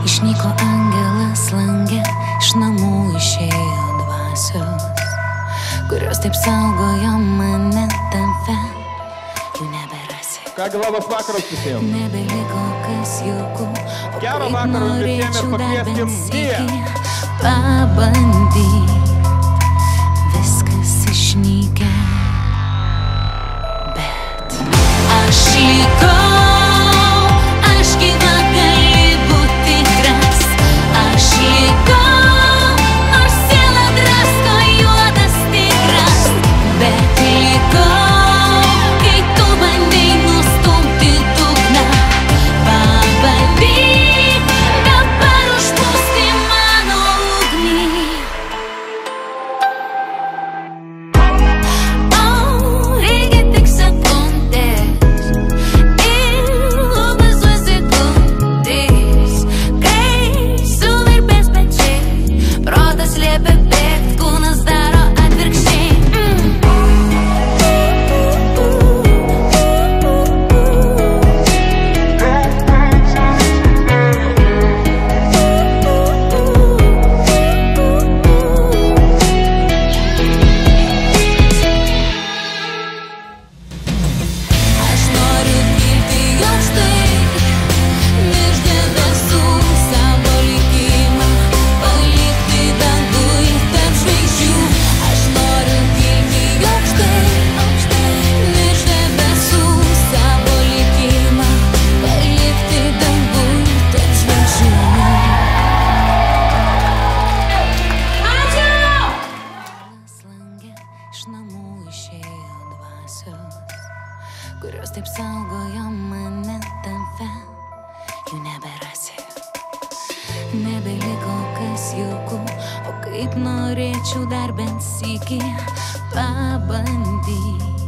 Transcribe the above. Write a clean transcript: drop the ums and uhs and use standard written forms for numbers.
Išnyko angelas langė, iš namų išėjo dvasios, kurios taip saugojo mane, tave jau neberasi. Kągi, labas vakaras visiems. Nebeliko kas jauku, o Gero kaip vakaro visiems ir norėčiau dar pakvieskim bent sykį Miją. pabandyt. Viskas išnykę, bet aš likau, aš gyva gali būt tikras. Aš likau, nors siela drasko juodas tikras. Bet likau, kai tu bandai nustumti dugną. Pabandyk dabar užpūsti mano ugnį. Reikia tik sekundės ir labai sekundės, kai suvirpės pečiai, protas liepia bėgt, kūnas daro atvirkščiai. Aš noriu kilti aukštai, virš debesų savo likimą, palikti dangui tarp žvaigždžių. Aš noriu kilti aukštai, virš debesų savo likimą, palikti dangui tarp žvaigždžių. Langė, iš namų išėjo dvasios, kurios taip saugojo mane, tave jau neberasi. Nebeliko kas jauku, o kaip norėčiau dar bent sykį pabandyt.